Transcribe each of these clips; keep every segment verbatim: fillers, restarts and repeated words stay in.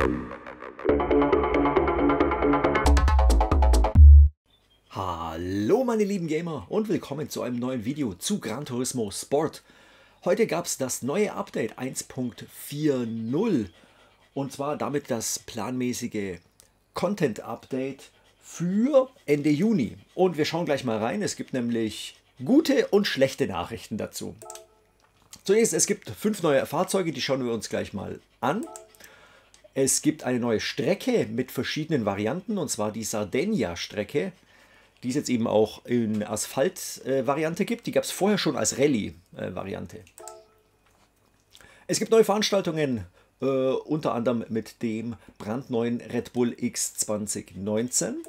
Hallo meine lieben Gamer und willkommen zu einem neuen Video zu Gran Turismo Sport. Heute gab es das neue Update eins Punkt vier null und zwar damit das planmäßige Content Update für Ende Juni. Und wir schauen gleich mal rein, es gibt nämlich gute und schlechte Nachrichten dazu. Zunächst, es gibt fünf neue Fahrzeuge, die schauen wir uns gleich mal an. Es gibt eine neue Strecke mit verschiedenen Varianten, und zwar die Sardinia-Strecke, die es jetzt eben auch in Asphalt-Variante gibt. Die gab es vorher schon als Rallye-Variante. Es gibt neue Veranstaltungen, äh, unter anderem mit dem brandneuen Red Bull X zwanzig neunzehn.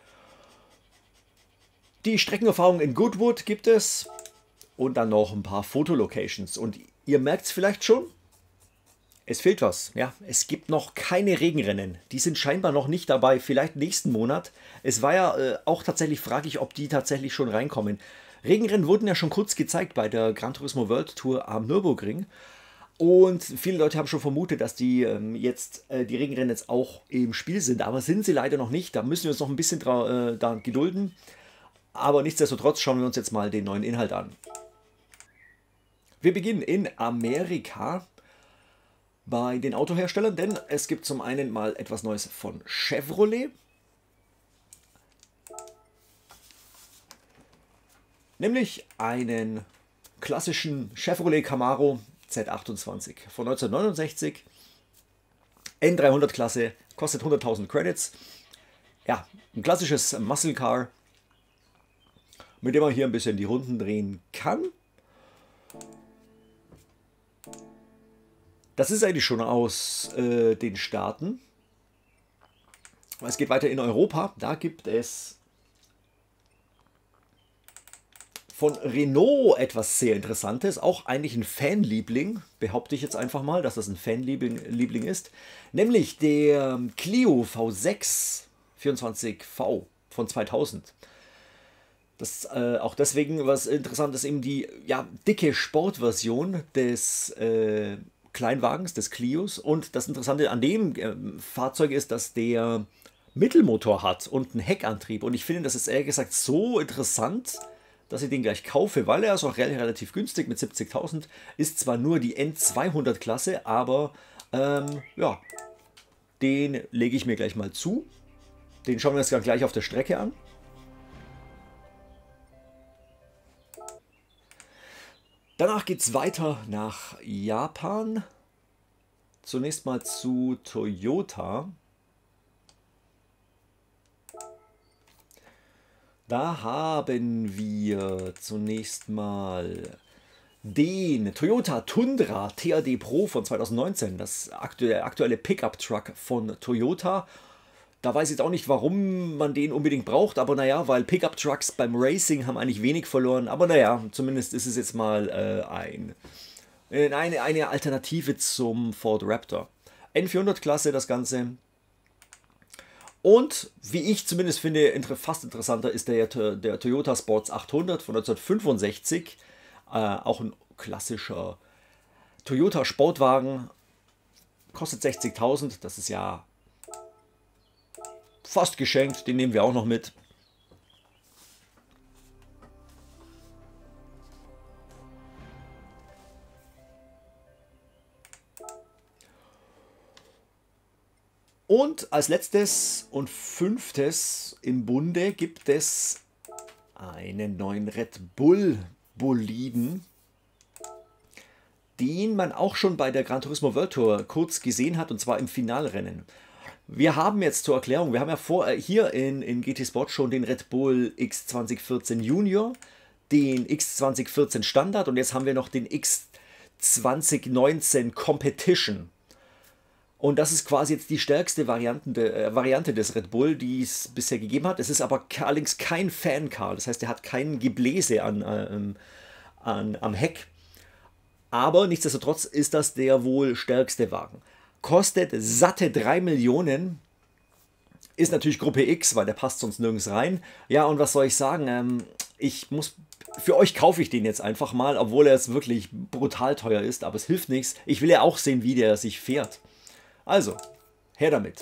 Die Streckenerfahrung in Goodwood gibt es und dann noch ein paar Fotolocations. Und ihr merkt es vielleicht schon, es fehlt was. Ja, es gibt noch keine Regenrennen. Die sind scheinbar noch nicht dabei. Vielleicht nächsten Monat. Es war ja äh, auch tatsächlich fraglich, ob die tatsächlich schon reinkommen. Regenrennen wurden ja schon kurz gezeigt bei der Gran Turismo World Tour am Nürburgring. Und viele Leute haben schon vermutet, dass die ähm, jetzt äh, die Regenrennen jetzt auch im Spiel sind. Aber sind sie leider noch nicht. Da müssen wir uns noch ein bisschen äh, da gedulden. Aber nichtsdestotrotz schauen wir uns jetzt mal den neuen Inhalt an. Wir beginnen in Amerika bei den Autoherstellern, denn es gibt zum einen mal etwas Neues von Chevrolet. Nämlich einen klassischen Chevrolet Camaro Z achtundzwanzig von neunzehnhundertneunundsechzig. N dreihundert Klasse, kostet hunderttausend Credits. Ja, ein klassisches Muscle Car, mit dem man hier ein bisschen die Runden drehen kann. Das ist eigentlich schon aus äh, den Staaten. Es geht weiter in Europa. Da gibt es von Renault etwas sehr Interessantes. Auch eigentlich ein Fanliebling. Behaupte ich jetzt einfach mal, dass das ein Fanliebling Liebling ist. Nämlich der Clio V sechs vierundzwanzig V von zweitausend. Das äh, auch deswegen was interessant ist, eben die ja, dicke Sportversion des äh, Kleinwagens, des Clios. Und das Interessante an dem äh, Fahrzeug ist, dass der Mittelmotor hat und einen Heckantrieb. Und ich finde, das ist ehrlich gesagt so interessant, dass ich den gleich kaufe, weil er ist auch relativ günstig mit siebzigtausend. Ist zwar nur die N zweihundert Klasse, aber ähm, ja, den lege ich mir gleich mal zu. Den schauen wir uns gleich auf der Strecke an. Danach geht es weiter nach Japan. Zunächst mal zu Toyota. Da haben wir zunächst mal den Toyota Tundra T A D Pro von zweitausendneunzehn. Das aktuelle, aktuelle Pickup-Truck von Toyota. Da weiß ich jetzt auch nicht, warum man den unbedingt braucht, aber naja, weil Pickup-Trucks beim Racing haben eigentlich wenig verloren. Aber naja, zumindest ist es jetzt mal äh, ein, eine, eine Alternative zum Ford Raptor. N vierhundert Klasse das Ganze. Und wie ich zumindest finde, fast interessanter ist der, der Toyota Sports achthundert von neunzehnhundertfünfundsechzig. Äh, auch ein klassischer Toyota Sportwagen. Kostet sechzigtausend, das ist ja fast geschenkt, den nehmen wir auch noch mit. Und als letztes und fünftes im Bunde gibt es einen neuen Red Bull Boliden, den man auch schon bei der Gran Turismo World Tour kurz gesehen hat, und zwar im Finalrennen. Wir haben jetzt zur Erklärung, wir haben ja vor, hier in, in G T Sport schon den Red Bull X zwanzig vierzehn Junior, den X zwanzig vierzehn Standard und jetzt haben wir noch den X zwanzig neunzehn Competition. Und das ist quasi jetzt die stärkste Variante, äh, Variante des Red Bull, die es bisher gegeben hat. Es ist aber allerdings kein Fan-Car, das heißt, er hat kein Gebläse an, äh, an, am Heck. Aber nichtsdestotrotz ist das der wohl stärkste Wagen. Kostet satte drei Millionen, ist natürlich Gruppe X, weil der passt sonst nirgends rein. Ja, und was soll ich sagen, ähm, ich muss, für euch kaufe ich den jetzt einfach mal, obwohl er jetzt wirklich brutal teuer ist, aber es hilft nichts. Ich will ja auch sehen, wie der sich fährt. Also, Her damit.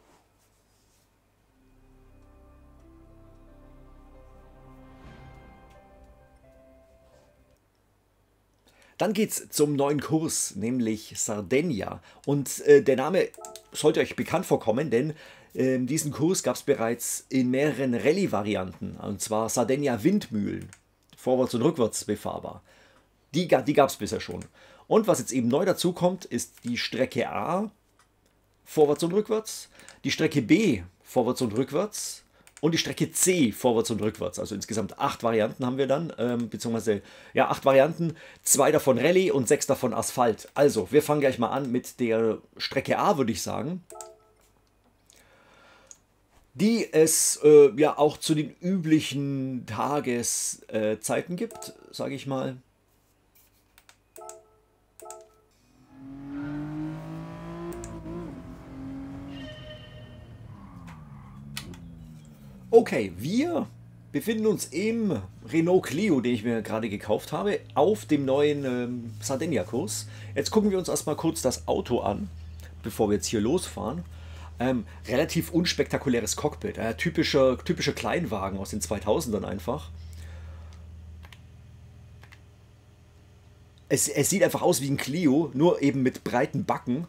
Dann geht's zum neuen Kurs, nämlich Sardinia. Und äh, der Name sollte euch bekannt vorkommen, denn äh, diesen Kurs gab es bereits in mehreren Rallye-Varianten. Und zwar Sardinia Windmühlen, vorwärts und rückwärts befahrbar. Die, die gab es bisher schon. Und was jetzt eben neu dazu kommt, ist die Strecke A, vorwärts und rückwärts, die Strecke B, vorwärts und rückwärts, und die Strecke C, vorwärts und rückwärts. Also insgesamt acht Varianten haben wir dann, ähm, beziehungsweise ja, acht Varianten, zwei davon Rallye und sechs davon Asphalt. Also, wir fangen gleich mal an mit der Strecke A, würde ich sagen. Die es äh, ja auch zu den üblichen Tageszeiten äh, gibt, sage ich mal. Okay, wir befinden uns im Renault Clio, den ich mir gerade gekauft habe, auf dem neuen ähm, Sardinia-Kurs. Jetzt gucken wir uns erstmal kurz das Auto an, bevor wir jetzt hier losfahren. Ähm, relativ unspektakuläres Cockpit, äh, typischer, typischer Kleinwagen aus den zweitausendern einfach. Es, es sieht einfach aus wie ein Clio, nur eben mit breiten Backen.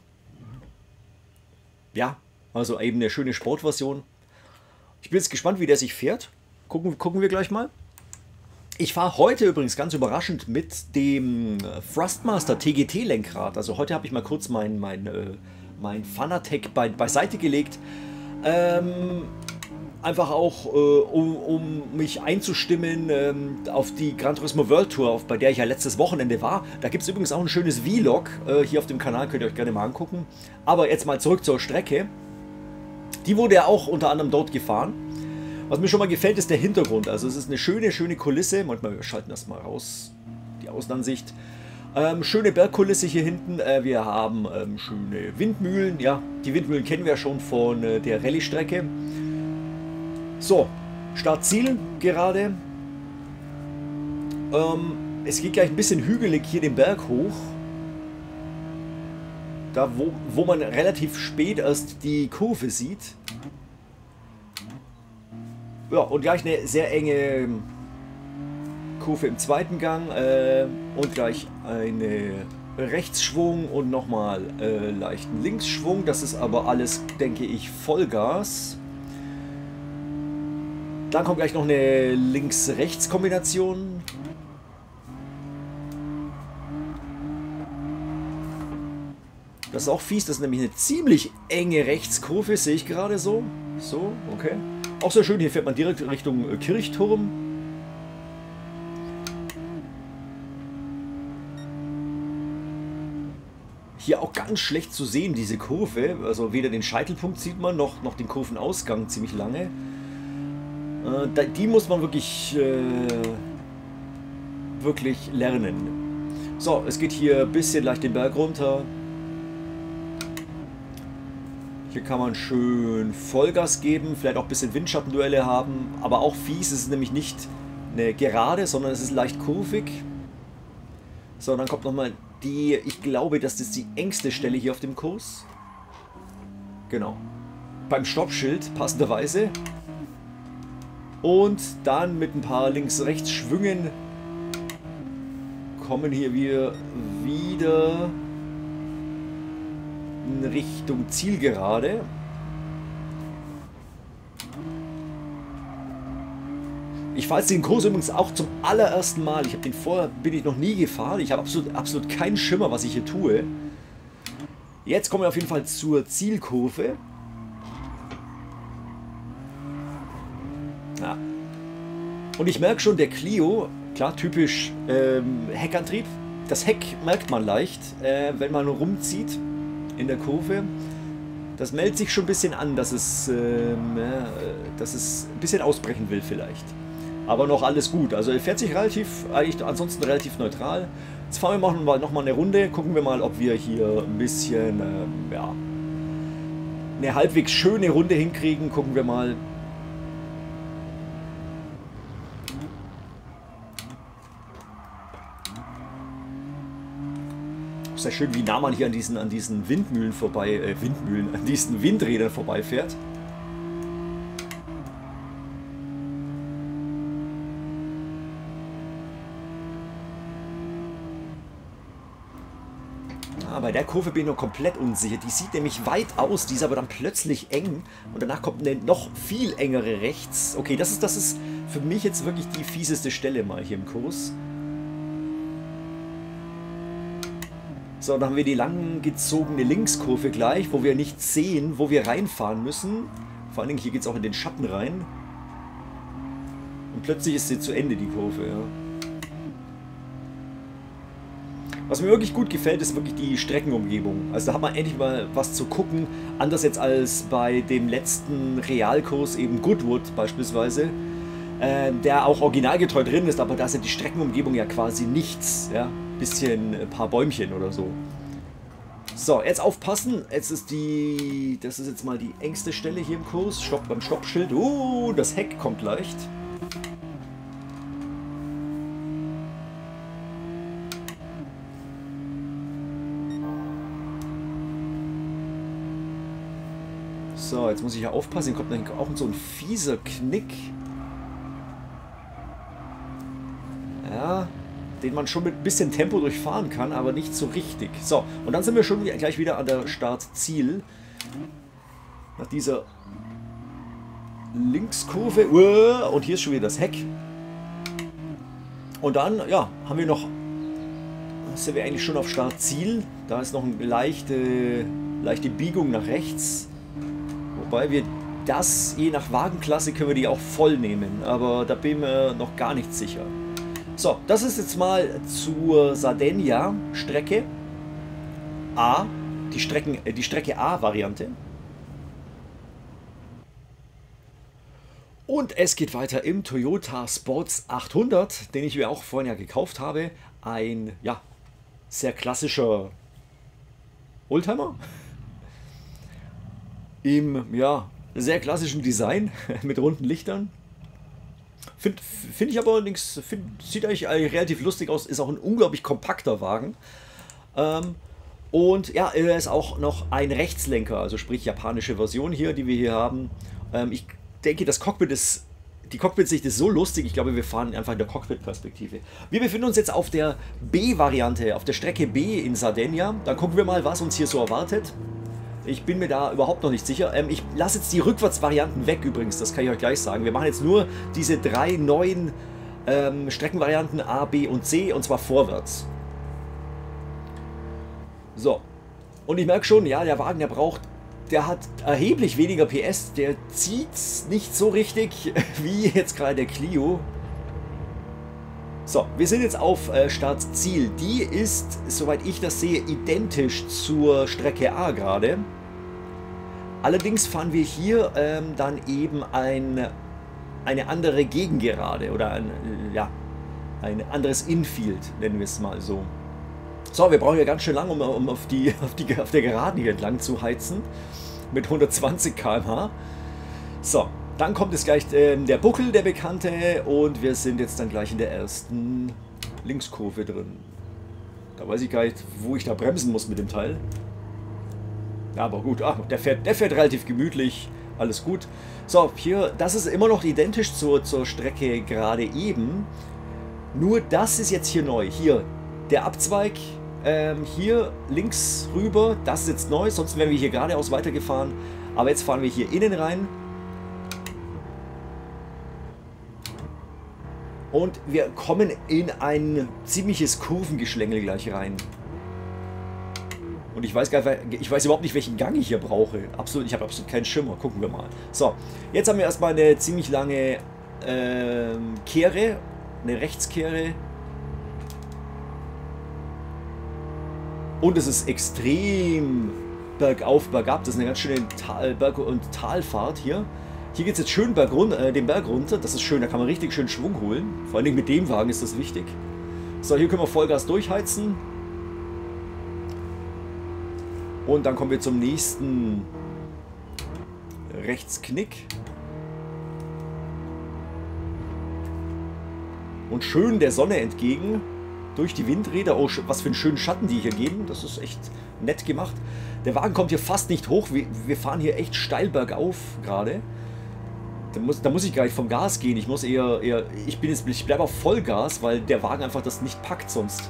Ja, also eben eine schöne Sportversion. Ich bin jetzt gespannt, wie der sich fährt. Gucken, gucken wir gleich mal. Ich fahre heute übrigens ganz überraschend mit dem Thrustmaster T G T-Lenkrad. Also heute habe ich mal kurz mein, mein, äh, mein Fanatec bei, beiseite gelegt. Ähm, einfach auch, äh, um, um mich einzustimmen ähm, auf die Gran Turismo World Tour, auf, bei der ich ja letztes Wochenende war. Da gibt es übrigens auch ein schönes Vlog. Äh, hier auf dem Kanal könnt ihr euch gerne mal angucken. Aber jetzt mal zurück zur Strecke. Die wurde ja auch unter anderem dort gefahren. Was mir schon mal gefällt, ist der Hintergrund. Also es ist eine schöne, schöne Kulisse. Manchmal, wir schalten das mal raus, die Außenansicht. Ähm, schöne Bergkulisse hier hinten. Äh, wir haben ähm, schöne Windmühlen. Ja, die Windmühlen kennen wir schon von äh, der Rallye-Strecke. So, Start-Ziel gerade. Ähm, es geht gleich ein bisschen hügelig hier den Berg hoch. Da, wo, wo man relativ spät erst die Kurve sieht. Ja, und gleich eine sehr enge Kurve im zweiten Gang. Äh, und gleich eine Rechtsschwung und nochmal äh, leichten Linksschwung. Das ist aber alles, denke ich, Vollgas. Dann kommt gleich noch eine Links-Rechts-Kombination. Das ist auch fies, das ist nämlich eine ziemlich enge Rechtskurve, sehe ich gerade so. So, okay. Auch sehr schön, hier fährt man direkt Richtung Kirchturm. Hier auch ganz schlecht zu sehen, diese Kurve. Also weder den Scheitelpunkt sieht man, noch, noch den Kurvenausgang ziemlich lange. Äh, die muss man wirklich, äh, wirklich lernen. So, es geht hier ein bisschen leicht den Berg runter. Hier kann man schön Vollgas geben, vielleicht auch ein bisschen Windschattenduelle haben, aber auch fies, es ist nämlich nicht eine Gerade, sondern es ist leicht kurvig. So, dann kommt nochmal die, ich glaube, das ist die engste Stelle hier auf dem Kurs. Genau. Beim Stoppschild, passenderweise. Und dann mit ein paar Links-Rechts-Schwüngen kommen hier wir wieder in Richtung Zielgerade. Ich fahre jetzt den Kurs übrigens auch zum allerersten Mal. Ich habe den vorher, bin ich noch nie gefahren. Ich habe absolut, absolut keinen Schimmer, was ich hier tue. Jetzt kommen wir auf jeden Fall zur Zielkurve. Ja. Und ich merke schon, der Clio, klar, typisch ähm, Heckantrieb. Das Heck merkt man leicht, äh, wenn man rumzieht in der Kurve. Das meldet sich schon ein bisschen an, dass es, ähm, ja, dass es ein bisschen ausbrechen will vielleicht. Aber noch alles gut. Also er fährt sich relativ, eigentlich ansonsten relativ neutral. Jetzt fahren wir mal noch mal eine Runde. Gucken wir mal, ob wir hier ein bisschen, ähm, ja, eine halbwegs schöne Runde hinkriegen. Gucken wir mal. sehr schön, wie nah man hier an diesen, an diesen Windmühlen vorbei, äh, Windmühlen, an diesen Windrädern vorbeifährt. Ah, bei der Kurve bin ich noch komplett unsicher. Die sieht nämlich weit aus, die ist aber dann plötzlich eng und danach kommt eine noch viel engere rechts. Okay, das ist, das ist für mich jetzt wirklich die fieseste Stelle mal hier im Kurs. So, dann haben wir die langgezogene Linkskurve gleich, wo wir nicht sehen, wo wir reinfahren müssen. Vor allen Dingen hier geht es auch in den Schatten rein. Und plötzlich ist sie zu Ende, die Kurve, ja. Was mir wirklich gut gefällt, ist wirklich die Streckenumgebung. Also da hat man endlich mal was zu gucken, anders jetzt als bei dem letzten Realkurs, eben Goodwood beispielsweise, äh, der auch originalgetreu drin ist, aber da ist ja die Streckenumgebung ja quasi nichts, ja, bisschen ein paar Bäumchen oder so. So, jetzt aufpassen, jetzt ist die, das ist jetzt mal die engste Stelle hier im Kurs, Stopp beim Stoppschild, uh, das Heck kommt leicht. So, jetzt muss ich ja aufpassen, hier kommt dann auch so ein fieser Knick. Ja, den man schon mit ein bisschen Tempo durchfahren kann, aber nicht so richtig. So, und dann sind wir schon gleich wieder an der Startziel. Nach dieser Linkskurve. Und hier ist schon wieder das Heck. Und dann, ja, haben wir noch, sind wir eigentlich schon auf Startziel. Da ist noch eine leichte, leichte Biegung nach rechts. Wobei wir das, je nach Wagenklasse, können wir die auch voll nehmen. Aber da bin ich mir noch gar nicht sicher. So, das ist jetzt mal zur Sardinia-Strecke A. Die, Strecken, äh, die Strecke A-Variante. Und es geht weiter im Toyota Sports achthundert, den ich mir auch vorhin ja gekauft habe. Ein, ja, sehr klassischer Oldtimer. Im, ja, sehr klassischen Design mit runden Lichtern. Finde find ich aber nichts, sieht eigentlich relativ lustig aus, ist auch ein unglaublich kompakter Wagen. Ähm, und ja, er ist auch noch ein Rechtslenker, also sprich japanische Version hier, die wir hier haben. Ähm, ich denke, das Cockpit ist, die Cockpit-Sicht ist so lustig, ich glaube, wir fahren einfach in der Cockpit-Perspektive. Wir befinden uns jetzt auf der B-Variante, auf der Strecke B in Sardinia. Da gucken wir mal, was uns hier so erwartet. Ich bin mir da überhaupt noch nicht sicher. Ähm, ich lasse jetzt die Rückwärtsvarianten weg übrigens, das kann ich euch gleich sagen. Wir machen jetzt nur diese drei neuen ähm, Streckenvarianten A, B und C und zwar vorwärts. So. Und ich merke schon, ja, der Wagen, der braucht, der hat erheblich weniger P S. Der zieht nicht so richtig wie jetzt gerade der Clio. So, wir sind jetzt auf äh, Startziel. Die ist, soweit ich das sehe, identisch zur Strecke A gerade. Allerdings fahren wir hier ähm, dann eben ein, eine andere Gegengerade oder ein, ja, ein anderes Infield, nennen wir es mal so. So, wir brauchen ja ganz schön lang, um, um auf, die, auf, die, auf der Geraden hier entlang zu heizen. Mit hundertzwanzig Kilometer pro Stunde. So, dann kommt jetzt gleich äh, der Buckel, der bekannte. Und wir sind jetzt dann gleich in der ersten Linkskurve drin. Da weiß ich gar nicht, wo ich da bremsen muss mit dem Teil. Ja, aber gut, ah, der, fährt, der fährt relativ gemütlich. Alles gut. So, hier, das ist immer noch identisch zur, zur Strecke gerade eben. Nur das ist jetzt hier neu. Hier, der Abzweig. Ähm, hier links rüber, das ist jetzt neu, sonst wären wir hier geradeaus weitergefahren. Aber jetzt fahren wir hier innen rein. Und wir kommen in ein ziemliches Kurvengeschlängel gleich rein. Und ich weiß, gar, ich weiß überhaupt nicht, welchen Gang ich hier brauche. Absolut, ich habe absolut keinen Schimmer. Gucken wir mal. So, jetzt haben wir erstmal eine ziemlich lange ähm, Kehre, eine Rechtskehre. Und es ist extrem bergauf, bergab. Das ist eine ganz schöne Tal, Berg- und Talfahrt hier. Hier geht es jetzt schön Berg runter, äh, den Berg runter. Das ist schön, da kann man richtig schön Schwung holen. Vor allen Dingen mit dem Wagen ist das wichtig. So, hier können wir Vollgas durchheizen. Und dann kommen wir zum nächsten Rechtsknick. Und schön der Sonne entgegen. durch die Windräder. Oh, was für einen schönen Schatten die hier geben. Das ist echt nett gemacht. Der Wagen kommt hier fast nicht hoch. Wir, wir fahren hier echt steil bergauf gerade. Da muss, da muss ich gar nicht vom Gas gehen. Ich muss eher, eher ich bin jetzt, ich bleibe auf Vollgas, weil der Wagen einfach das nicht packt sonst.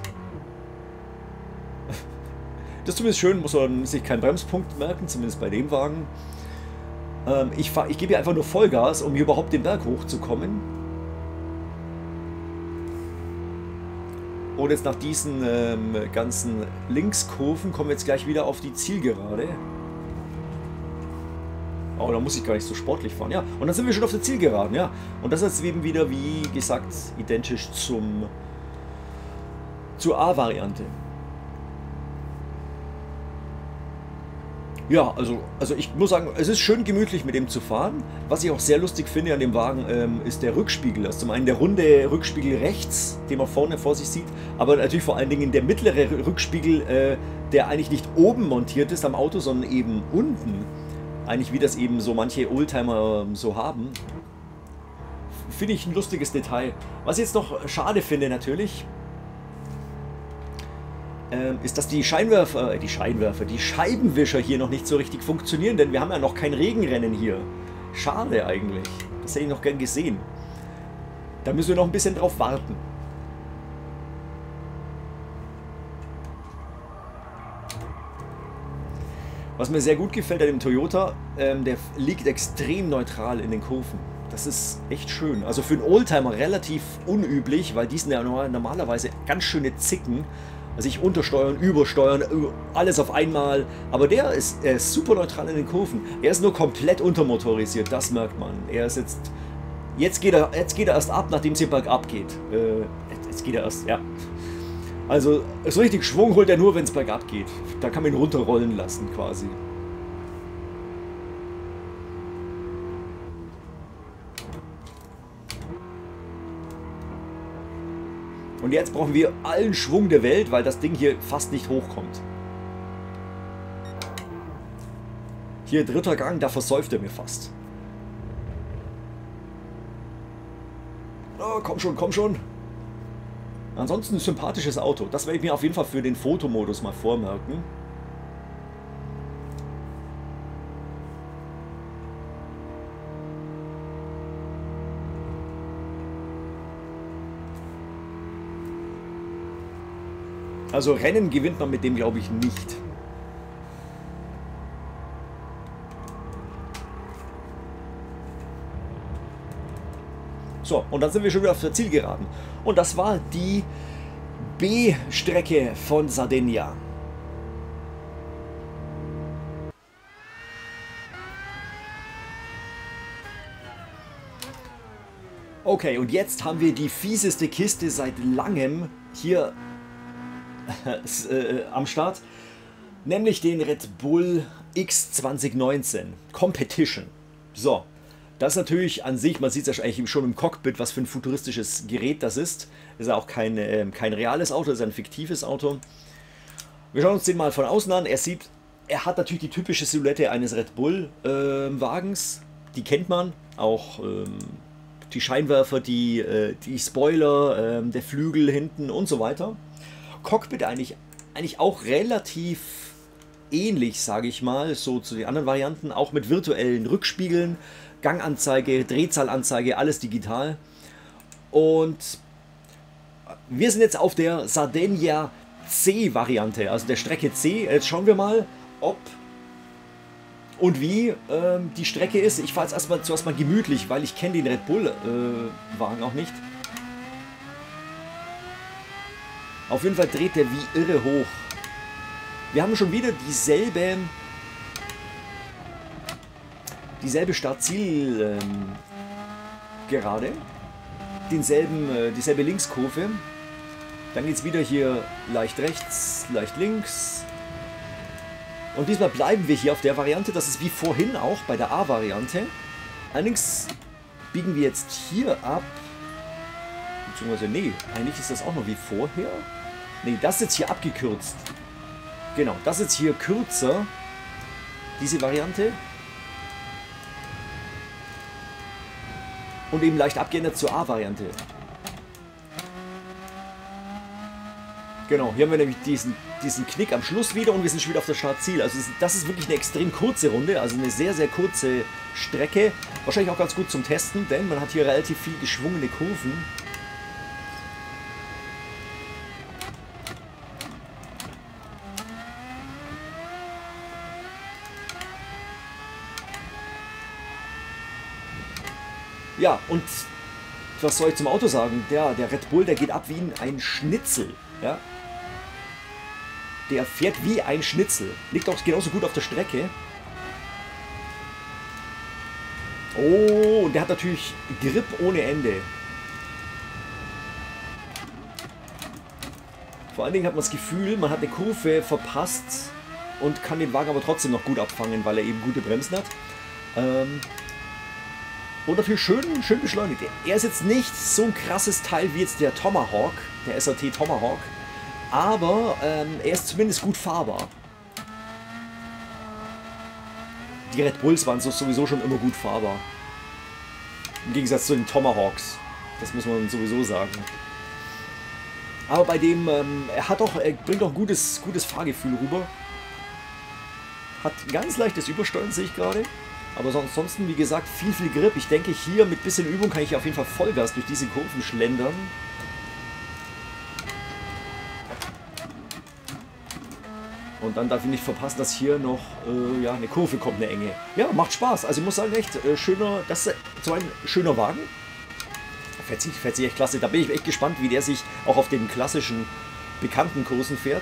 Das ist zumindest schön, muss man sich keinen Bremspunkt merken, zumindest bei dem Wagen. Ähm, ich fahr, ich gebe hier einfach nur Vollgas, um hier überhaupt den Berg hochzukommen. Und jetzt nach diesen ähm, ganzen Linkskurven kommen wir jetzt gleich wieder auf die Zielgerade. Oh, da muss ich gar nicht so sportlich fahren, ja. Und dann sind wir schon auf der Zielgeraden, ja. Und das ist eben wieder, wie gesagt, identisch zum zur A-Variante. Ja, also, also ich muss sagen, es ist schön gemütlich mit dem zu fahren. Was ich auch sehr lustig finde an dem Wagen, ähm, ist der Rückspiegel. Das ist zum einen der runde Rückspiegel rechts, den man vorne vor sich sieht, aber natürlich vor allen Dingen der mittlere Rückspiegel, äh, der eigentlich nicht oben montiert ist am Auto, sondern eben unten. Eigentlich wie das eben so manche Oldtimer ähm, so haben. Finde ich ein lustiges Detail. Was ich jetzt noch schade finde natürlich, Ähm, ist, dass die Scheinwerfer, äh, die Scheinwerfer, die Scheibenwischer hier noch nicht so richtig funktionieren, denn wir haben ja noch kein Regenrennen hier. Schade eigentlich. Das hätte ich noch gern gesehen. Da müssen wir noch ein bisschen drauf warten. Was mir sehr gut gefällt an dem Toyota, ähm, der liegt extrem neutral in den Kurven. Das ist echt schön. Also für einen Oldtimer relativ unüblich, weil die sind ja normalerweise ganz schöne Zicken. Also ich untersteuern, übersteuern, alles auf einmal. Aber der ist, er ist super neutral in den Kurven. Er ist nur komplett untermotorisiert, das merkt man. Er ist jetzt... Jetzt geht er, jetzt geht er erst ab, nachdem es hier bergab geht. Äh, jetzt geht er erst, ja. Also so richtig Schwung holt er nur, wenn es bergab geht. Da kann man ihn runterrollen lassen quasi. Und jetzt brauchen wir allen Schwung der Welt, weil das Ding hier fast nicht hochkommt. Hier dritter Gang, da versäuft er mir fast. Oh, komm schon, komm schon. Ansonsten ein sympathisches Auto. Das werde ich mir auf jeden Fall für den Fotomodus mal vormerken. Also Rennen gewinnt man mit dem, glaube ich, nicht. So, und dann sind wir schon wieder auf der Zielgeraden. Und das war die B-Strecke von Sardinia. Okay, und jetzt haben wir die fieseste Kiste seit langem hier äh, am Start, nämlich den Red Bull X zwanzig neunzehn Competition. So, das ist natürlich an sich, man sieht es ja eigentlich schon im Cockpit, was für ein futuristisches Gerät das ist. Ist ja auch kein, äh, kein reales Auto, ist ein fiktives Auto. Wir schauen uns den mal von außen an. Er sieht, er hat natürlich die typische Silhouette eines Red Bull äh, Wagens. Die kennt man, auch ähm, die Scheinwerfer, die, äh, die Spoiler, äh, der Flügel hinten und so weiter. Cockpit eigentlich, eigentlich auch relativ ähnlich, sage ich mal, so zu den anderen Varianten, auch mit virtuellen Rückspiegeln, Ganganzeige, Drehzahlanzeige, alles digital. Und wir sind jetzt auf der Sardinia C-Variante, also der Strecke C. Jetzt schauen wir mal, ob und wie ähm, die Strecke ist. Ich fahre jetzt erstmal zuerst mal gemütlich, weil ich kenne den Red Bull äh, Wagen auch nicht. Auf jeden Fall dreht der wie irre hoch. Wir haben schon wieder dieselbe dieselbe Start-Ziel ähm, gerade, denselben, äh, dieselbe Linkskurve. Dann geht es wieder hier leicht rechts, leicht links. Und diesmal bleiben wir hier auf der Variante. Das ist wie vorhin auch bei der A-Variante. Allerdings biegen wir jetzt hier ab. Beziehungsweise, nee, eigentlich ist das auch noch wie vorher. Nee, das ist jetzt hier abgekürzt. Genau, das ist jetzt hier kürzer. Diese Variante. Und eben leicht abgeändert zur A-Variante. Genau, hier haben wir nämlich diesen, diesen Knick am Schluss wieder und wir sind schon wieder auf der Startziel. Also das ist wirklich eine extrem kurze Runde, also eine sehr, sehr kurze Strecke. Wahrscheinlich auch ganz gut zum Testen, denn man hat hier relativ viel geschwungene Kurven. Ja, und was soll ich zum Auto sagen? Der, der Red Bull, der geht ab wie ein Schnitzel. Ja? Der fährt wie ein Schnitzel. Liegt auch genauso gut auf der Strecke. Oh, und der hat natürlich Grip ohne Ende. Vor allen Dingen hat man das Gefühl, man hat eine Kurve verpasst und kann den Wagen aber trotzdem noch gut abfangen, weil er eben gute Bremsen hat. Ähm... Und natürlich schön, schön beschleunigt. Er ist jetzt nicht so ein krasses Teil wie jetzt der Tomahawk, der S R T Tomahawk, aber ähm, er ist zumindest gut fahrbar. Die Red Bulls waren so sowieso schon immer gut fahrbar. Im Gegensatz zu den Tomahawks. Das muss man sowieso sagen. Aber bei dem, ähm, er hat auch, er bringt auch gutes, gutes Fahrgefühl rüber. Hat ganz leichtes Übersteuern, sehe ich gerade. Aber ansonsten, wie gesagt, viel, viel Grip. Ich denke, hier mit bisschen Übung kann ich auf jeden Fall Vollgas durch diese Kurven schlendern. Und dann darf ich nicht verpassen, dass hier noch äh, ja, eine Kurve kommt, eine enge. Ja, macht Spaß. Also ich muss sagen, echt äh, schöner, das ist so ein schöner Wagen. Fährt sich, fährt sich echt klasse. Da bin ich echt gespannt, wie der sich auch auf den klassischen, bekannten Kursen fährt.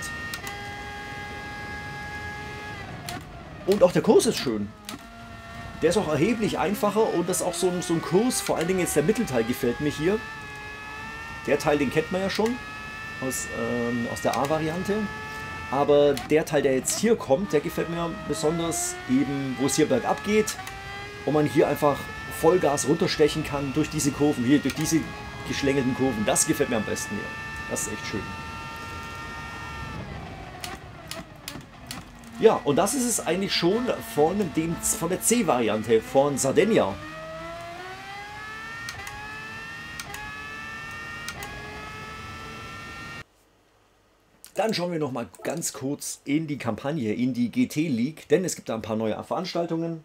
Und auch der Kurs ist schön. Der ist auch erheblich einfacher und das ist auch so ein, so ein Kurs, vor allen Dingen jetzt der Mittelteil gefällt mir hier. Der Teil, den kennt man ja schon aus, ähm, aus der A-Variante. Aber der Teil, der jetzt hier kommt, der gefällt mir besonders eben, wo es hier bergab geht und man hier einfach Vollgas runterstechen kann durch diese Kurven, hier durch diese geschlängelten Kurven. Das gefällt mir am besten hier. Das ist echt schön. Ja, und das ist es eigentlich schon von, dem, von der C-Variante von Sardinia. Dann schauen wir noch mal ganz kurz in die Kampagne, in die G T League, denn es gibt da ein paar neue Veranstaltungen.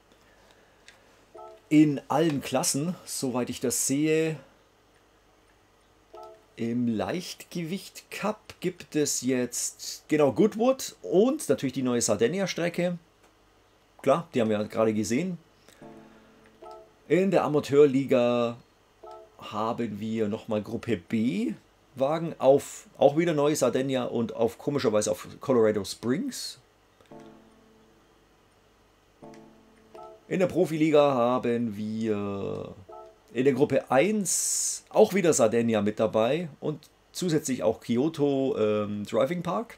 In allen Klassen, soweit ich das sehe. Im Leichtgewicht Cup gibt es jetzt, genau, Goodwood und natürlich die neue Sardinia-Strecke. Klar, die haben wir gerade gesehen. In der Amateurliga haben wir nochmal Gruppe B Wagen auf, auch wieder neue Sardinia und auf komischerweise auf Colorado Springs. In der Profiliga haben wir in der Gruppe eins auch wieder Sardinia mit dabei und zusätzlich auch Kyoto ähm, Driving Park.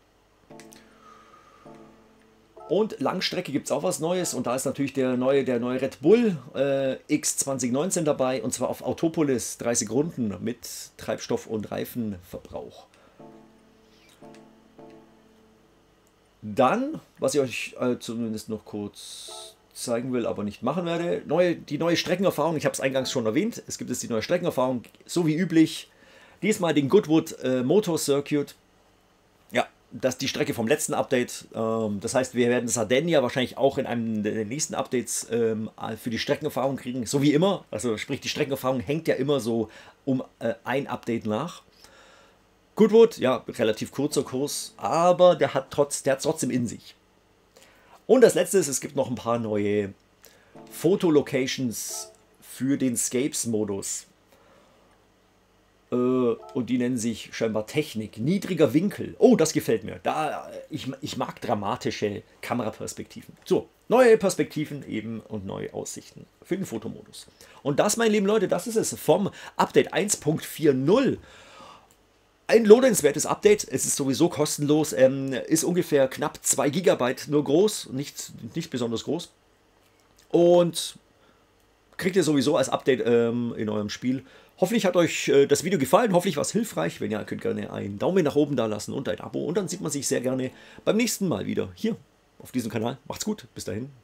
Und Langstrecke gibt es auch was Neues und da ist natürlich der neue, der neue Red Bull äh, X zwanzig neunzehn dabei und zwar auf Autopolis dreißig Runden mit Treibstoff- und Reifenverbrauch. Dann, was ich euch äh, zumindest noch kurz zeigen will, aber nicht machen werde, neue, die neue Streckenerfahrung, ich habe es eingangs schon erwähnt, es gibt jetzt die neue Streckenerfahrung, so wie üblich, diesmal den Goodwood äh, Motor Circuit. Ja, das ist die Strecke vom letzten Update, ähm, das heißt, wir werden Sardinia wahrscheinlich auch in einem der nächsten Updates ähm, für die Streckenerfahrung kriegen, so wie immer, also sprich die Streckenerfahrung hängt ja immer so um äh, ein Update nach. Goodwood, ja, relativ kurzer Kurs, aber der hat trotz, der hat trotzdem in sich. Und das letzte ist, es gibt noch ein paar neue Fotolocations für den Scapes-Modus. Äh, und die nennen sich scheinbar Technik. Niedriger Winkel. Oh, das gefällt mir. Da, ich, ich mag dramatische Kameraperspektiven. So, neue Perspektiven eben und neue Aussichten für den Fotomodus. Und das, meine lieben Leute, das ist es vom Update eins Punkt vier null. Ein lohnenswertes Update, es ist sowieso kostenlos, ähm, ist ungefähr knapp zwei Gigabyte nur groß, nicht, nicht besonders groß. Und kriegt ihr sowieso als Update ähm, in eurem Spiel. Hoffentlich hat euch äh, das Video gefallen, hoffentlich war es hilfreich. Wenn ja, könnt ihr gerne einen Daumen nach oben da lassen und ein Abo. Und dann sieht man sich sehr gerne beim nächsten Mal wieder hier auf diesem Kanal. Macht's gut, bis dahin.